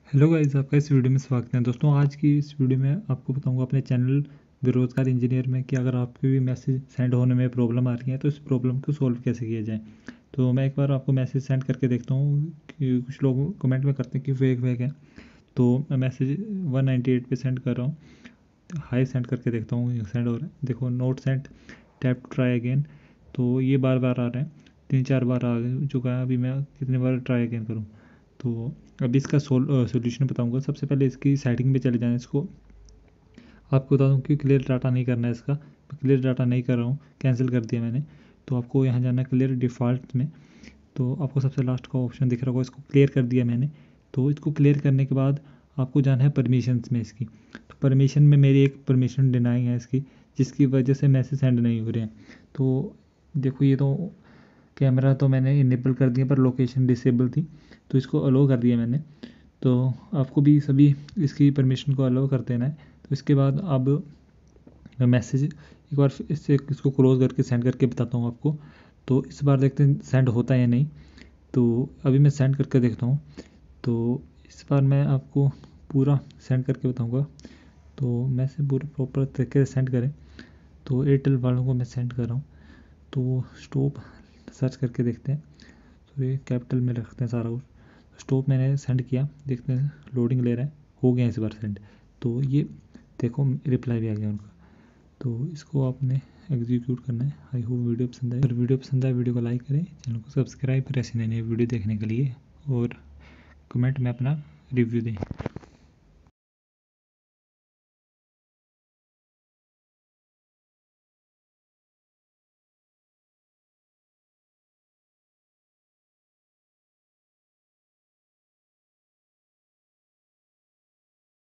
Hello guys, आपका इस video में स्वागत है। दोस्तों, आज की इस वीडियो में आपको बताऊंगा अपने चैनल बेरोजगार इंजीनियर में कि अगर आपके भी मैसेज सेंड होने में प्रॉब्लम आ रही है तो इस प्रॉब्लम को सॉल्व कैसे किया जाए। तो मैं एक बार आपको मैसेज सेंड करके देखता हूँ कि कुछ लोग कमेंट में करते हैं कि फेक है। तो मैं मैसेज 198 पे सेंड कर रहा हूँ, हाई सेंड करके देखता हूँ सेंड हो रहा है। देखो, not sent, tap try again. तो ये बार बार आ रहा है, 3-4 बार आ चुका है। अभी मैं कितने बार ट्राई अगेन करूँ। तो अभी इसका सोल्यूशन बताऊंगा। सबसे पहले इसकी सेटिंग पे चले जाएं। इसको आपको बता दूं कि क्लियर डाटा नहीं करना है इसका। मैं क्लियर डाटा नहीं कर रहा हूँ, कैंसिल कर दिया मैंने। तो आपको यहाँ जाना है क्लियर डिफ़ॉल्ट में। तो आपको सबसे लास्ट का ऑप्शन दिख रहा होगा, इसको क्लियर कर दिया मैंने। तो इसको क्लियर करने के बाद आपको जाना है परमिशंस में इसकी। तो परमिशन में मेरी एक परमिशन डिनाई है इसकी, जिसकी वजह से मैसेज सेंड नहीं हो रहे हैं। तो देखो, ये तो कैमरा तो मैंने इनेबल कर दिया पर लोकेशन डिसेबल थी, तो इसको अलो कर दिया मैंने। तो आपको भी सभी इसकी परमिशन को अलाउ कर देना है। तो इसके बाद अब मैं मैसेज एक बार इससे इसको क्लोज करके सेंड करके बताता हूँ आपको। तो इस बार देखते हैं सेंड होता है या नहीं। तो अभी मैं सेंड करके देखता हूँ। तो इस बार मैं आपको पूरा सेंड करके बताऊँगा। तो मैसेज पूरा प्रॉपर तरीके से सेंड करें। तो एयरटेल वालों को मैं सेंड कर रहा हूँ। तो स्टॉप सर्च करके देखते हैं। तो ये कैपिटल में रखते हैं सारा कुछ। स्टॉप मैंने सेंड किया, देखते हैं लोडिंग ले रहा है। हो गया इस बार सेंड। तो ये देखो, रिप्लाई भी आ गया उनका। तो इसको आपने एग्जीक्यूट करना है। आई होप वीडियो पसंद आए। अगर वीडियो पसंद आए वीडियो को लाइक करें, चैनल को सब्सक्राइब करें ऐसे नए नए वीडियो देखने के लिए, और कमेंट में अपना रिव्यू दें।